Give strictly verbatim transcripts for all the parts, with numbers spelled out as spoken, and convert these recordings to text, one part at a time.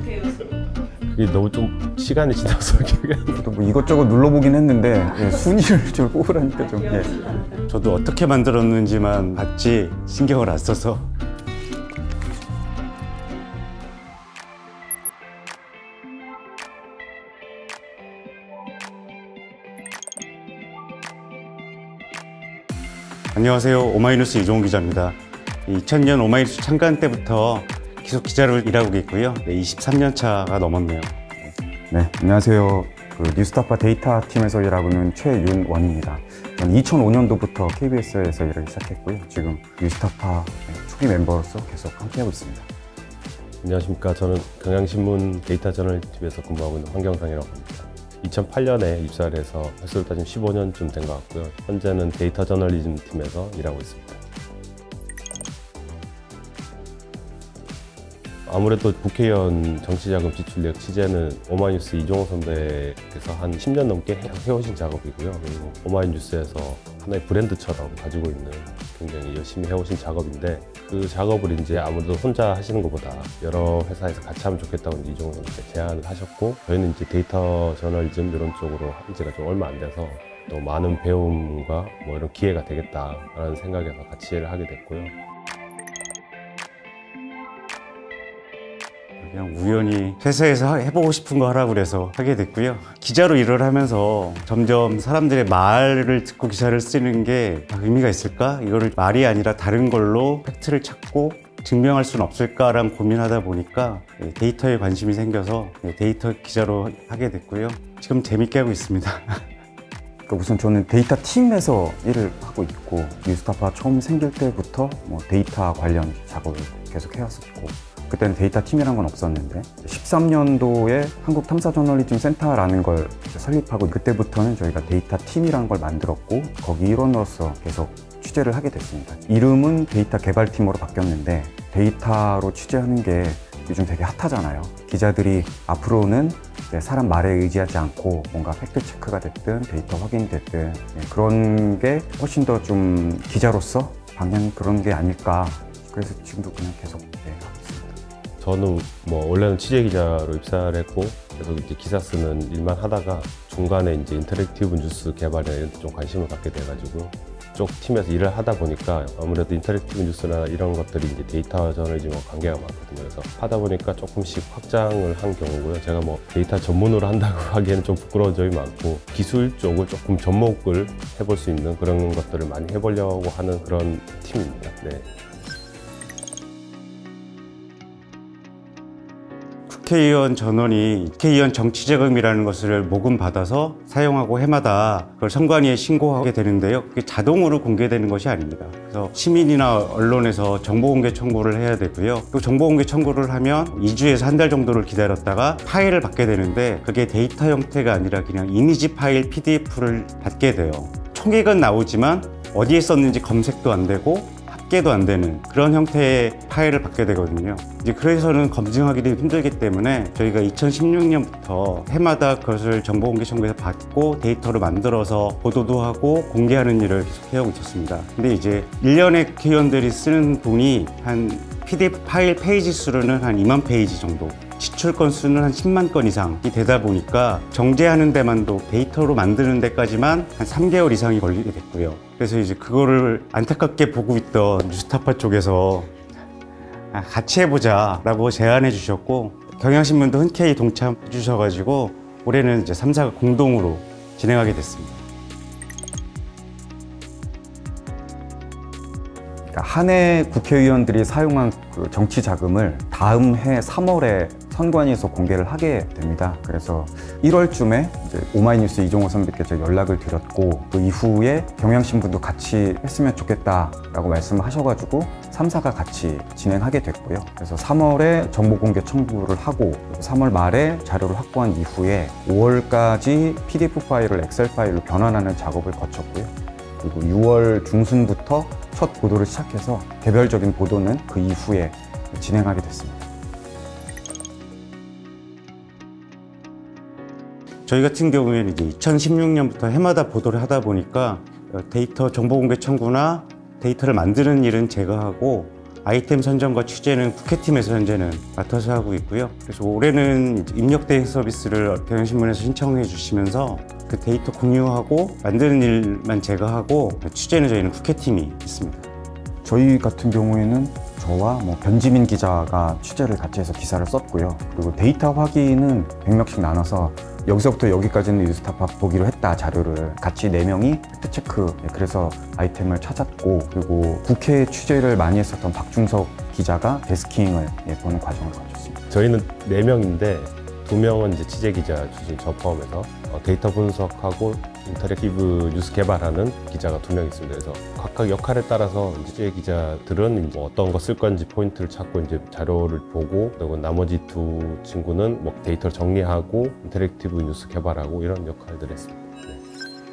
어떠세요? 그게 너무 좀 시간이 지나서 기억이 안 나요. 저도 뭐 이것저것 눌러보긴 했는데 예, 순위를 좀 뽑으라니까 좀 예. 저도 어떻게 만들었는지만 봤지 신경을 안 써서. 안녕하세요. 오마이뉴스 이종훈 기자입니다. 이천 년 오마이뉴스 창간 때부터 계속 기자로 일하고 있고요. 네, 이십삼 년 차가 넘었네요. 네, 안녕하세요. 그 뉴스타파 데이터 팀에서 일하고 있는 최윤원입니다. 저는 이천오 년도부터 케이비에스에서 일을 시작했고요. 지금 뉴스타파 초기 멤버로서 계속 함께하고 있습니다. 안녕하십니까. 저는 경향신문 데이터 저널리스트에서 근무하고 있는 황경상이라고 합니다. 이천팔 년에 입사를 해서 횟수로 따지면 십오 년쯤 된 것 같고요. 현재는 데이터 저널리즘 팀에서 일하고 있습니다. 아무래도 국회의원 정치자금 지출력 취재는 오마이뉴스 이종호 선배께서 한 십 년 넘게 해오신 작업이고요. 그리고 오마이뉴스에서 하나의 브랜드처럼 가지고 있는 굉장히 열심히 해오신 작업인데, 그 작업을 이제 아무래도 혼자 하시는 것보다 여러 회사에서 같이 하면 좋겠다고 이제 이종호 선배께 제안을 하셨고, 저희는 이제 데이터 저널리즘 이런 쪽으로 한 지가 좀 얼마 안 돼서 또 많은 배움과 뭐 이런 기회가 되겠다라는 생각에서 같이 일을 하게 됐고요. 그냥 우연히 회사에서 해보고 싶은 거 하라고 그래서 하게 됐고요. 기자로 일을 하면서 점점 사람들의 말을 듣고 기사를 쓰는 게 의미가 있을까? 이거를 말이 아니라 다른 걸로 팩트를 찾고 증명할 수는 없을까라는 고민하다 보니까 데이터에 관심이 생겨서 데이터 기자로 하게 됐고요. 지금 재밌게 하고 있습니다. 우선 저는 데이터 팀에서 일을 하고 있고, 뉴스타파 처음 생길 때부터 뭐 데이터 관련 작업을 계속 해왔었고, 그때는 데이터 팀이란 건 없었는데 십삼 년도에 한국탐사저널리즘 센터라는 걸 설립하고, 그때부터는 저희가 데이터 팀이라는 걸 만들었고 거기 일원으로서 계속 취재를 하게 됐습니다. 이름은 데이터 개발팀으로 바뀌었는데, 데이터로 취재하는 게 요즘 되게 핫하잖아요. 기자들이 앞으로는 사람 말에 의지하지 않고 뭔가 팩트체크가 됐든 데이터 확인이 됐든 그런 게 훨씬 더 좀 기자로서 방향이 그런 게 아닐까. 그래서 지금도 그냥 계속 네, 하고 있습니다. 저는 뭐 원래는 취재 기자로 입사를 했고, 계속 이제 기사 쓰는 일만 하다가 중간에 이제 인터랙티브 뉴스 개발에 이런 데 좀 관심을 갖게 돼가지고 쪽 팀에서 일을 하다 보니까 아무래도 인터랙티브 뉴스나 이런 것들이 이제 데이터 저널리즘과 관계가 많거든요. 그래서 하다 보니까 조금씩 확장을 한 경우고요. 제가 뭐 데이터 전문으로 한다고 하기에는 좀 부끄러운 점이 많고, 기술 쪽을 조금 접목을 해볼 수 있는 그런 것들을 많이 해보려고 하는 그런 팀입니다. 네. 국회의원 전원이 국회의원 정치자금이라는 것을 모금받아서 사용하고 해마다 그걸 선관위에 신고하게 되는데요. 그게 자동으로 공개되는 것이 아닙니다. 그래서 시민이나 언론에서 정보공개 청구를 해야 되고요. 또 정보공개 청구를 하면 이 주에서 한 달 정도를 기다렸다가 파일을 받게 되는데, 그게 데이터 형태가 아니라 그냥 이미지 파일 피디에프를 받게 돼요. 총액은 나오지만 어디에 썼는지 검색도 안 되고 합계도 안 되는 그런 형태의 파일을 받게 되거든요. 이제 그래서는 검증하기도 힘들기 때문에 저희가 이천십육 년부터 해마다 그것을 정보공개 청구에서 받고 데이터로 만들어서 보도도 하고 공개하는 일을 계속 해오고 있었습니다. 근데 이제 일 년에 국회의원들이 쓰는 돈이 한 피디에프 파일 페이지 수로는 한 이만 페이지 정도, 지출 건수는 한 십만 건 이상이 되다 보니까 정제하는 데만도 데이터로 만드는 데까지만 한 삼 개월 이상이 걸리게 됐고요. 그래서 이제 그거를 안타깝게 보고 있던 뉴스타파 쪽에서 같이 해보자 라고 제안해 주셨고, 경향신문도 흔쾌히 동참해 주셔가지고 올해는 이제 삼 사가 공동으로 진행하게 됐습니다. 한 해 국회의원들이 사용한 그 정치 자금을 다음 해 삼월에 선관위에서 공개를 하게 됩니다. 그래서 일월쯤에 이제 오마이뉴스 이종호 선배께 제가 연락을 드렸고, 그 이후에 경향신문도 같이 했으면 좋겠다라고 말씀을 하셔가지고 삼 사가 같이 진행하게 됐고요. 그래서 삼월에 정보공개 청구를 하고 삼월 말에 자료를 확보한 이후에 오월까지 피디에프 파일을 엑셀 파일로 변환하는 작업을 거쳤고요. 그리고 유월 중순부터 첫 보도를 시작해서 개별적인 보도는 그 이후에 진행하게 됐습니다. 저희 같은 경우에는 이제 이천십육 년부터 해마다 보도를 하다 보니까 데이터 정보공개 청구나 데이터를 만드는 일은 제가 하고 아이템 선정과 취재는 국회팀에서 현재는 맡아서 하고 있고요. 그래서 올해는 입력 데이터 서비스를 경향신문에서 신청해 주시면서 그 데이터 공유하고 만드는 일만 제가 하고 취재는 저희는 국회팀이 있습니다. 저희 같은 경우에는 저와 뭐 변지민 기자가 취재를 같이 해서 기사를 썼고요. 그리고 데이터 확인은 백 명씩 나눠서 여기서부터 여기까지는 뉴스타파 보기로 했다 자료를 같이 네 명이 팩트체크, 그래서 아이템을 찾았고, 그리고 국회 취재를 많이 했었던 박중석 기자가 데스킹을 보는 과정을 거쳤습니다. 저희는 네 명인데 두 명은 이제 취재 기자 출신, 저 포함해서 데이터 분석하고 인터랙티브 뉴스 개발하는 기자가 두 명 있습니다. 그래서 각각 역할에 따라서 취재 기자들은 이제 어떤 거 쓸 건지 포인트를 찾고 이제 자료를 보고, 그리고 나머지 두 친구는 뭐 데이터를 정리하고 인터랙티브 뉴스 개발하고 이런 역할들을 했습니다. 네.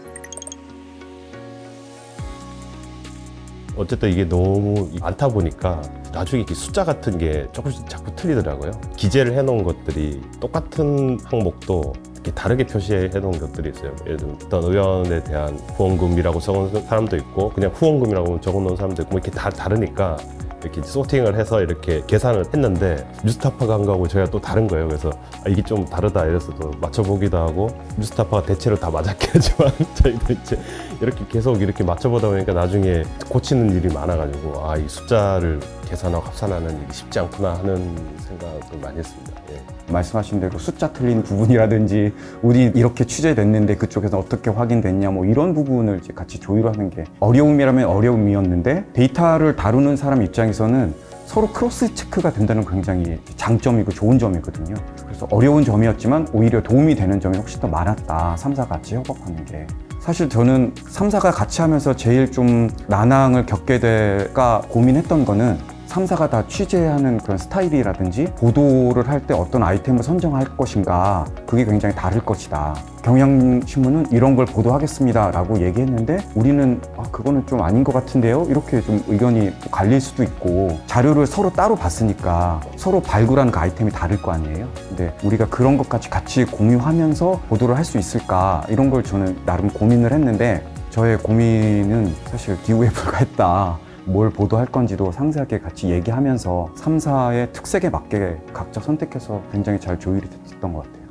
어쨌든 이게 너무 많다 보니까 나중에 이렇게 숫자 같은 게 조금씩 자꾸 틀리더라고요. 기재를 해놓은 것들이 똑같은 항목도 이렇게 다르게 표시해 놓은 것들이 있어요. 예를 들면 어떤 의원에 대한 후원금이라고 적어놓은 사람도 있고, 그냥 후원금이라고 적어놓은 사람도 있고, 뭐 이렇게 다 다르니까 이렇게 소팅을 해서 이렇게 계산을 했는데 뉴스타파가 한 거하고 저희가 또 다른 거예요. 그래서 아, 이게 좀 다르다 이래서 또 맞춰보기도 하고, 뉴스타파가 대체로 다 맞았긴 하지만 저희도 이제 이렇게 계속 이렇게 맞춰보다 보니까 나중에 고치는 일이 많아가지고 아, 이 숫자를 계산하고 합산하는 일이 쉽지 않구나 하는 생각을 많이 했습니다. 예. 말씀하신 대로 숫자 틀린 부분이라든지 우리 이렇게 취재됐는데 그쪽에서 어떻게 확인됐냐 뭐 이런 부분을 이제 같이 조율하는 게 어려움이라면 어려움이었는데, 데이터를 다루는 사람 입장에서는 서로 크로스 체크가 된다는 건 굉장히 장점이고 좋은 점이거든요. 그래서 어려운 점이었지만 오히려 도움이 되는 점이 훨씬 더 많았다. 삼사 같이 협업하는 게. 사실 저는 삼사가 같이 하면서 제일 좀 난항을 겪게 될까 고민했던 거는, 삼사가 다 취재하는 그런 스타일이라든지 보도를 할 때 어떤 아이템을 선정할 것인가, 그게 굉장히 다를 것이다. 경향신문은 이런 걸 보도하겠습니다 라고 얘기했는데 우리는 아, 그거는 좀 아닌 것 같은데요? 이렇게 좀 의견이 갈릴 수도 있고, 자료를 서로 따로 봤으니까 서로 발굴하는 그 아이템이 다를 거 아니에요? 근데 우리가 그런 것까지 같이 공유하면서 보도를 할 수 있을까, 이런 걸 저는 나름 고민을 했는데, 저의 고민은 사실 기우에 불과했다. 뭘 보도할 건지도 상세하게 같이 얘기하면서 삼사의 특색에 맞게 각자 선택해서 굉장히 잘 조율이 됐던 것 같아요.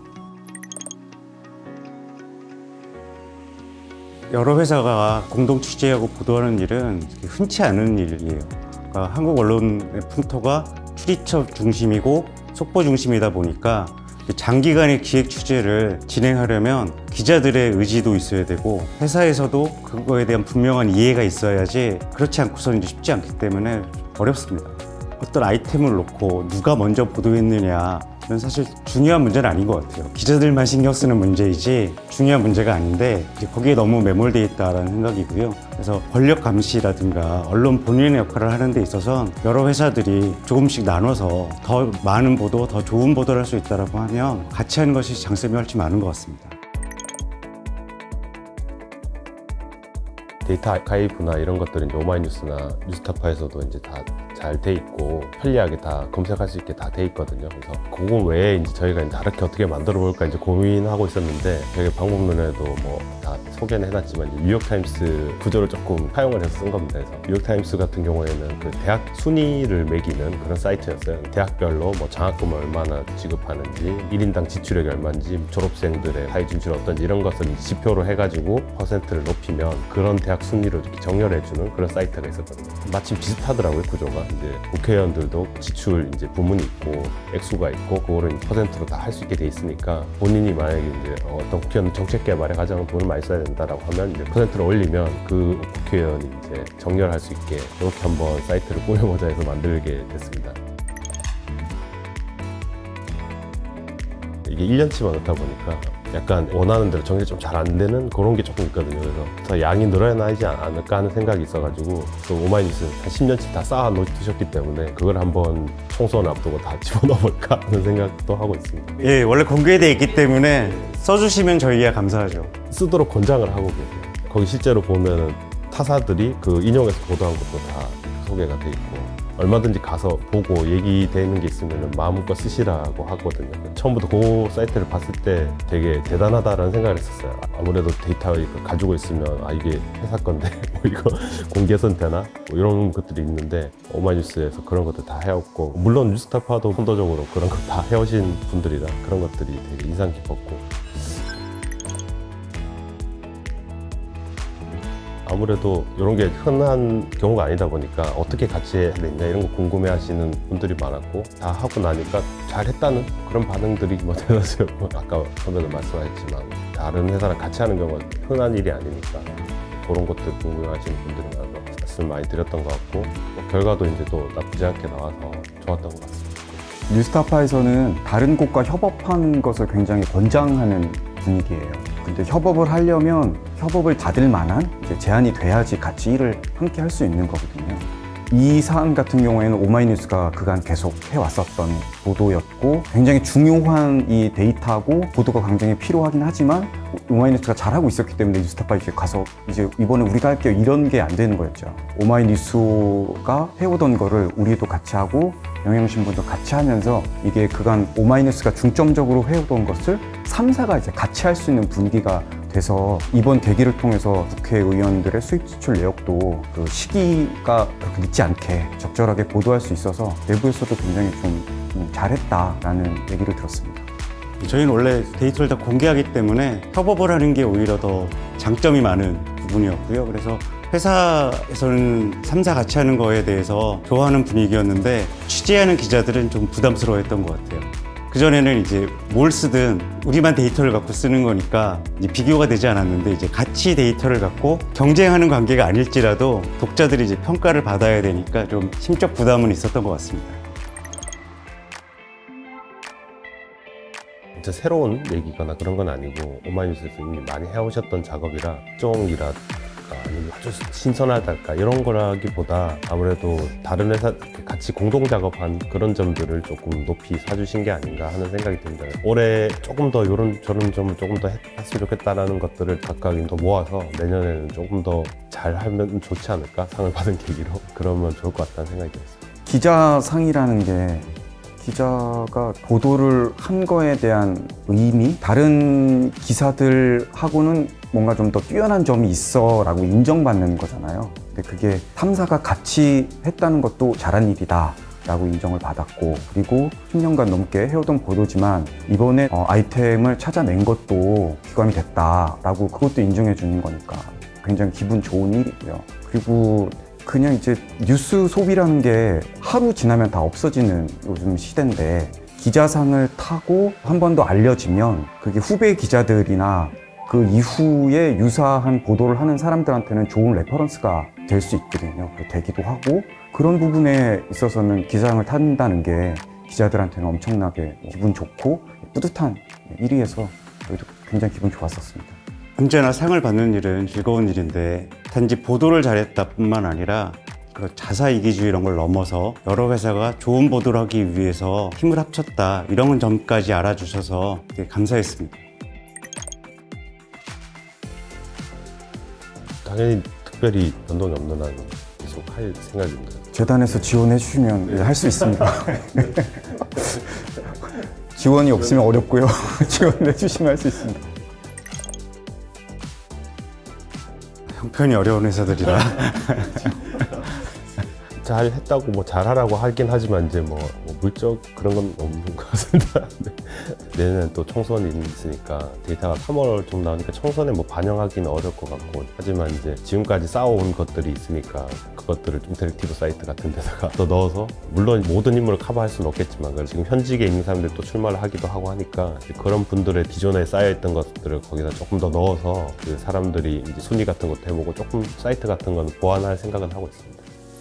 여러 회사가 공동 취재하고 보도하는 일은 흔치 않은 일이에요. 그러니까 한국 언론의 풍토가 출입처 중심이고 속보 중심이다 보니까 장기간의 기획 취재를 진행하려면 기자들의 의지도 있어야 되고, 회사에서도 그거에 대한 분명한 이해가 있어야지, 그렇지 않고서는 쉽지 않기 때문에 어렵습니다. 어떤 아이템을 놓고 누가 먼저 보도했느냐, 이건 사실 중요한 문제는 아닌 것 같아요. 기자들만 신경 쓰는 문제이지 중요한 문제가 아닌데, 이제 거기에 너무 매몰되어 있다는 생각이고요. 그래서 권력 감시라든가 언론 본인의 역할을 하는 데 있어서 여러 회사들이 조금씩 나눠서 더 많은 보도, 더 좋은 보도를 할 수 있다고 하면 같이 하는 것이 장점이 훨씬 많은 것 같습니다. 데이터 아카이브나 이런 것들은 이제 오마이뉴스나 뉴스타파에서도 이제 다 잘 돼 있고 편리하게 다 검색할 수 있게 다 돼 있거든요. 그래서 그거 외에 이제 저희가 이제 다르게 어떻게 만들어 볼까 이제 고민하고 있었는데, 저희 방법론에도 뭐 다 소개는 해놨지만 이제 뉴욕타임스 구조를 조금 사용을 해서 쓴 겁니다. 그래서 뉴욕타임스 같은 경우에는 그 대학 순위를 매기는 그런 사이트였어요. 대학별로 뭐 장학금을 얼마나 지급하는지, 일 인당 지출액이 얼마인지, 졸업생들의 사회 진출 어떤지 이런 것을 지표로 해가지고 퍼센트를 높이면 그런 대학 순위를 이렇게 정렬해주는 그런 사이트가 있었거든요. 마침 비슷하더라고요, 구조가. 이제 국회의원들도 지출 이제 부문이 있고 액수가 있고 그거를 퍼센트로 다 할 수 있게 돼 있으니까, 본인이 만약에 이제 어떤 국회의원 정책 개발에 가장 돈을 많이 써야 된다라고 하면 이제 퍼센트를 올리면 그 국회의원이 이제 정렬할 수 있게 이렇게 한번 사이트를 꾸며보자 해서 만들게 됐습니다. 이게 일 년치만 넣다 보니까 약간 원하는 대로 정리 좀 잘 안 되는 그런 게 조금 있거든요. 그래서 더 양이 늘어나지 않을까 하는 생각이 있어가지고, 또 오마이뉴스 한 십 년치 다 쌓아 놓으셨기 때문에 그걸 한번 총선 앞두고 다 집어넣어볼까 하는 생각도 하고 있습니다. 예, 원래 공개되어 있기 때문에 써주시면 저희야 감사하죠. 쓰도록 권장을 하고 계세요. 거기 실제로 보면은 타사들이 그 인용해서 보도한 것도 다 소개가 돼 있고, 얼마든지 가서 보고 얘기되는 게 있으면 마음껏 쓰시라고 하거든요. 처음부터 그 사이트를 봤을 때 되게 대단하다라는 생각을 했었어요. 아무래도 데이터 가지고 있으면 아 이게 회사 건데 뭐 이거 공개선 되나? 뭐 이런 것들이 있는데 오마이뉴스에서 그런 것들 다 해왔고, 물론 뉴스타파도 선도적으로 그런 거 다 해오신 분들이라 그런 것들이 되게 인상 깊었고, 아무래도 이런 게 흔한 경우가 아니다 보니까 어떻게 같이 해야 되냐 이런 거 궁금해 하시는 분들이 많았고, 다 하고 나니까 잘했다는 그런 반응들이 뭐 대다수요. 아까 선배도 말씀하셨지만 다른 회사랑 같이 하는 경우가 흔한 일이 아니니까 그런 것들 궁금해 하시는 분들이 많아서 말씀 많이 드렸던 것 같고, 뭐 결과도 이제 또 나쁘지 않게 나와서 좋았던 것 같습니다. 뉴스타파에서는 다른 곳과 협업하는 것을 굉장히 권장하는 분위기예요. 근데 협업을 하려면 협업을 받을 만한 이제 제안이 돼야지 같이 일을 함께 할 수 있는 거거든요. 이 사안 같은 경우에는 오마이뉴스가 그간 계속 해왔었던 보도였고, 굉장히 중요한 이 데이터고 보도가 굉장히 필요하긴 하지만 오마이뉴스가 잘하고 있었기 때문에 뉴스타파 이제 가서 이제 이번에 우리가 할게요 이런 게 안 되는 거였죠. 오마이뉴스가 해오던 거를 우리도 같이 하고 경향신문도 같이 하면서 이게 그간 오마이뉴스가 중점적으로 해오던 것을 삼 사가 이제 같이 할 수 있는 분위기가 돼서 이번 계기를 통해서 국회의원들의 수입 지출 내역도 그 시기가 그렇게 늦지 않게 적절하게 보도할 수 있어서 내부에서도 굉장히 좀 잘했다라는 얘기를 들었습니다. 저희는 원래 데이터를 다 공개하기 때문에 협업을 하는 게 오히려 더 장점이 많은 부분이었고요. 그래서 회사에서는 삼 사 같이 하는 거에 대해서 좋아하는 분위기였는데, 취재하는 기자들은 좀 부담스러워했던 것 같아요. 그전에는 이제 뭘 쓰든 우리만 데이터를 갖고 쓰는 거니까 이제 비교가 되지 않았는데, 이제 같이 데이터를 갖고 경쟁하는 관계가 아닐지라도 독자들이 이제 평가를 받아야 되니까 좀 심적 부담은 있었던 것 같습니다. 진짜 새로운 얘기거나 그런 건 아니고 오마이뉴스에서 이미 많이 해오셨던 작업이라 특종이라 아니면 아주 신선하달까 이런 거라기보다 아무래도 다른 회사 같이 공동 작업한 그런 점들을 조금 높이 사주신 게 아닌가 하는 생각이 듭니다. 올해 조금 더 이런 저런 점을 조금 더 했으면 좋겠다라는 것들을 각각 더 모아서 내년에는 조금 더 잘하면 좋지 않을까, 상을 받은 계기로 그러면 좋을 것 같다는 생각이 들었습니다. 기자상이라는 게 기자가 보도를 한 거에 대한 의미, 다른 기사들하고는 뭔가 좀 더 뛰어난 점이 있어 라고 인정받는 거잖아요. 근데 그게 삼 사가 같이 했다는 것도 잘한 일이다 라고 인정을 받았고, 그리고 십 년간 넘게 해오던 보도지만 이번에 어, 아이템을 찾아낸 것도 기감이 됐다 라고 그것도 인정해 주는 거니까 굉장히 기분 좋은 일이고요. 그리고 그냥 이제 뉴스 소비라는 게 하루 지나면 다 없어지는 요즘 시대인데, 기자상을 타고 한 번 더 알려지면 그게 후배 기자들이나 그 이후에 유사한 보도를 하는 사람들한테는 좋은 레퍼런스가 될 수 있거든요. 되기도 하고, 그런 부분에 있어서는 기자상을 탄다는 게 기자들한테는 엄청나게 기분 좋고 뿌듯한 일이어서 저희도 굉장히 기분 좋았었습니다. 언제나 상을 받는 일은 즐거운 일인데, 단지 보도를 잘했다 뿐만 아니라 그 자사이기주의 이런 걸 넘어서 여러 회사가 좋은 보도를 하기 위해서 힘을 합쳤다, 이런 점까지 알아주셔서 되게 감사했습니다. 당연히 특별히 변동이 없는 한 계속 할 생각입니다. 재단에서 지원해 주시면 할 수 있습니다. 지원이 없으면 어렵고요. 지원해 주시면 할 수 있습니다. 형편이 어려운 회사들이라 잘 했다고 뭐 잘하라고 하긴 하지만 이제 뭐, 뭐 물적 그런 건 없는 것 같습니다. 내년엔 또 총선이 있으니까 데이터가 삼월 좀 나오니까 총선에 뭐 반영하기는 어려울 것 같고, 하지만 이제 지금까지 쌓아온 것들이 있으니까 그것들을 인터랙티브 사이트 같은 데다가 또 넣어서, 물론 모든 인물을 커버할 수는 없겠지만 지금 현직에 있는 사람들이 또 출마를 하기도 하고 하니까 그런 분들의 기존에 쌓여있던 것들을 거기다 조금 더 넣어서 그 사람들이 이제 순위 같은 것도 해보고 조금 사이트 같은 건 보완할 생각은 하고 있습니다.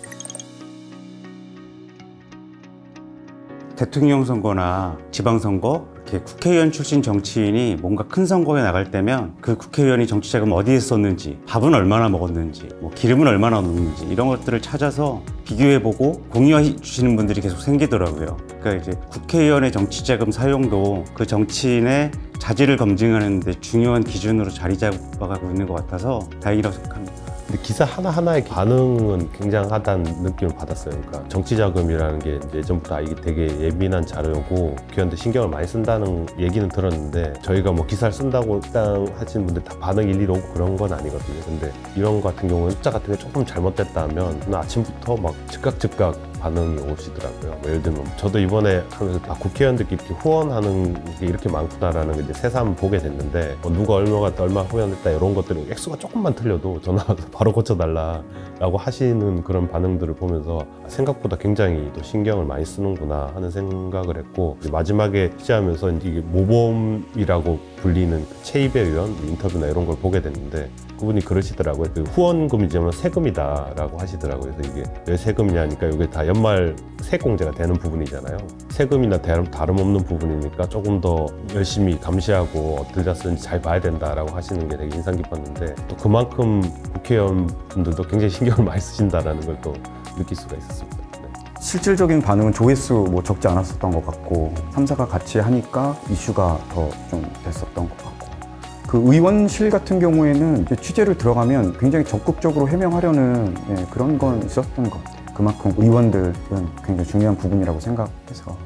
대통령 선거나 지방선거, 이렇게 국회의원 출신 정치인이 뭔가 큰 선거에 나갈 때면 그 국회의원이 정치자금 어디에 썼는지, 밥은 얼마나 먹었는지, 뭐 기름은 얼마나 넣는지 이런 것들을 찾아서 비교해보고 공유해 주시는 분들이 계속 생기더라고요. 그러니까 이제 국회의원의 정치자금 사용도 그 정치인의 자질을 검증하는 데 중요한 기준으로 자리 잡아가고 있는 것 같아서 다행이라고 생각합니다. 근데 기사 하나하나의 반응은 굉장하다는 느낌을 받았어요. 그러니까 정치자금이라는 게 이제 예전부터 아, 이게 되게 예민한 자료고 국회의원들 신경을 많이 쓴다는 얘기는 들었는데 저희가 뭐 기사를 쓴다고 딱 하시는 분들 다 반응 일일이 오고 그런 건 아니거든요. 근데 이런 거 같은 경우는 숫자 같은 게 조금 잘못됐다면 오늘 아침부터 막 즉각 즉각 반응이 오시더라고요. 뭐 예를 들면 저도 이번에 하면서 아, 국회의원들끼리 이렇게 후원하는 게 이렇게 많구나라는 걸 이제 새삼 보게 됐는데 뭐 누가 얼마가 얼마 후원했다 이런 것들은 액수가 조금만 틀려도 전화 와서 바로 고쳐달라라고 하시는 그런 반응들을 보면서 생각보다 굉장히 또 신경을 많이 쓰는구나 하는 생각을 했고 마지막에 취재하면서 이게 모범이라고 불리는 최이배 의원 인터뷰나 이런 걸 보게 됐는데 그분이 그러시더라고요. 그 후원금이지만 세금이다라고 하시더라고요. 그래서 이게 왜 세금이냐니까 이게 다 연말 세공제가 되는 부분이잖아요. 세금이나 다름없는 부분이니까 조금 더 열심히 감시하고 어디다 쓰는지 잘 봐야 된다라고 하시는 게 되게 인상 깊었는데 또 그만큼 국회의원 분들도 굉장히 신경을 많이 쓰신다라는 걸 또 느낄 수가 있었습니다. 네. 실질적인 반응은 조회수 뭐 적지 않았었던 것 같고 삼 사가 같이 하니까 이슈가 더 좀 됐었던 것 같고 그 의원실 같은 경우에는 이제 취재를 들어가면 굉장히 적극적으로 해명하려는 예, 그런 건 있었던 것 같아요. 그만큼 의원들은 굉장히 중요한 부분이라고 생각해서.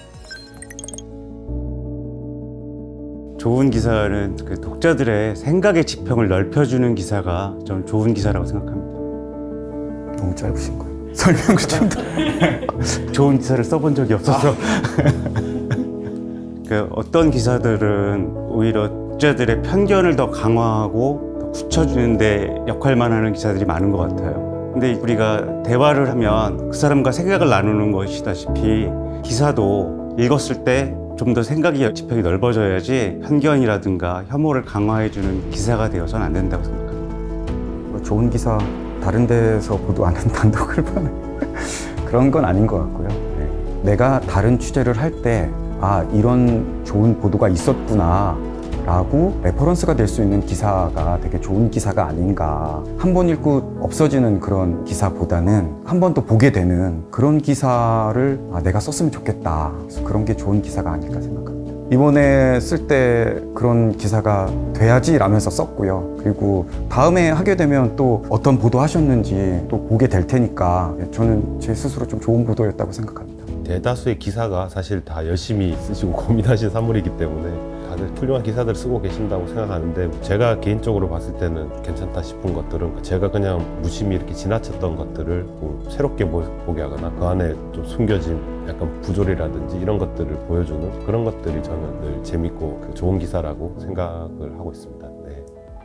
좋은 기사는 그 독자들의 생각의 지평을 넓혀주는 기사가 저는 좋은 기사라고 생각합니다. 너무 짧으신 거예요. 설명을 좀 더. 좋은 기사를 써본 적이 없어서. 그 어떤 기사들은 오히려 독자들의 편견을 더 강화하고 더 굳혀주는 데 역할만 하는 기사들이 많은 것 같아요. 근데 우리가 대화를 하면 그 사람과 생각을 나누는 것이다시피 기사도 읽었을 때 좀 더 생각이 지평이 넓어져야지 편견이라든가 혐오를 강화해주는 기사가 되어서는 안 된다고 생각합니다. 좋은 기사 다른 데서 보도 안 한다고 그러면 그런 건 아닌 것 같고요. 네. 내가 다른 취재를 할 때 아 이런 좋은 보도가 있었구나 라고 레퍼런스가 될 수 있는 기사가 되게 좋은 기사가 아닌가. 한 번 읽고 없어지는 그런 기사보다는 한 번 더 보게 되는 그런 기사를 아, 내가 썼으면 좋겠다. 그래서 그런 게 좋은 기사가 아닐까 생각합니다. 이번에 쓸 때 그런 기사가 돼야지 라면서 썼고요. 그리고 다음에 하게 되면 또 어떤 보도 하셨는지 또 보게 될 테니까 저는 제 스스로 좀 좋은 보도였다고 생각합니다. 대다수의 기사가 사실 다 열심히 쓰시고 고민하신 사물이기 때문에 다들 훌륭한 기사들 쓰고 계신다고 생각하는데 제가 개인적으로 봤을 때는 괜찮다 싶은 것들은 제가 그냥 무심히 이렇게 지나쳤던 것들을 뭐 새롭게 보게 하거나 그 안에 좀 숨겨진 약간 부조리라든지 이런 것들을 보여주는 그런 것들이 저는 늘 재밌고 좋은 기사라고 생각을 하고 있습니다. 네.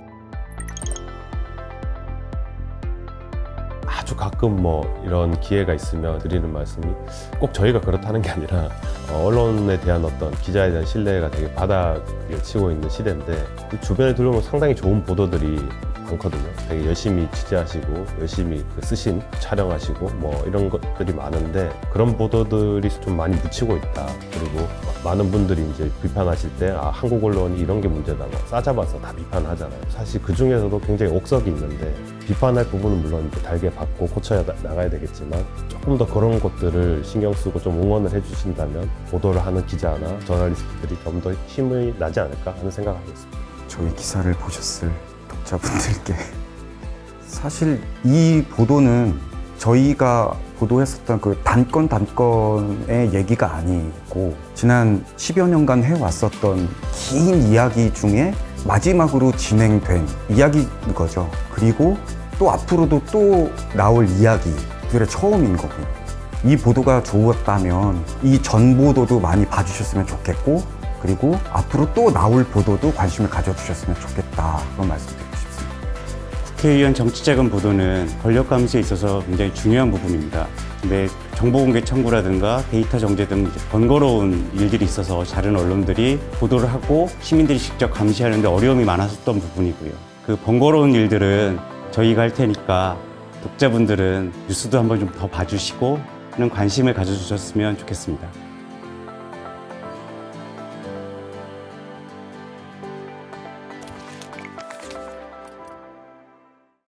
아주 가끔 뭐 이런 기회가 있으면 드리는 말씀이 꼭 저희가 그렇다는 게 아니라 어, 언론에 대한 어떤 기자에 대한 신뢰가 되게 바닥을 치고 있는 시대인데 주변에 둘러보면 상당히 좋은 보도들이 많거든요. 되게 열심히 취재하시고 열심히 쓰신 촬영하시고 뭐 이런 것들이 많은데 그런 보도들이 좀 많이 묻히고 있다. 그리고 많은 분들이 이제 비판하실 때 아, 한국 언론이 이런 게 문제다. 뭐 싸잡아서 다 비판하잖아요. 사실 그 중에서도 굉장히 옥석이 있는데 비판할 부분은 물론 이제 달게 받고 고쳐야 나가야 되겠지만 조금 더 그런 것들을 신경 쓰고 좀 응원을 해주신다면 보도를 하는 기자나 저널리스트들이 좀 더 힘이 나지 않을까 하는 생각을 하고 있습니다. 저희 기사를 보셨을 독자분들께 사실 이 보도는 저희가 보도했었던 그 단건 단건의 얘기가 아니고 지난 십여 년간 해왔었던 긴 이야기 중에 마지막으로 진행된 이야기인 거죠. 그리고 또 앞으로도 또 나올 이야기들의 처음인 거고 이 보도가 좋았다면 이 전 보도도 많이 봐주셨으면 좋겠고 그리고 앞으로 또 나올 보도도 관심을 가져주셨으면 좋겠다 그런 말씀드리고 싶습니다. 국회의원 정치자금 보도는 권력 감시에 있어서 굉장히 중요한 부분입니다. 근데 정보공개 청구라든가 데이터 정제 등 이제 번거로운 일들이 있어서 다른 언론들이 보도를 하고 시민들이 직접 감시하는데 어려움이 많았었던 부분이고요. 그 번거로운 일들은 저희가 할 테니까 독자분들은 뉴스도 한번 좀 더 봐주시고 관심을 가져주셨으면 좋겠습니다.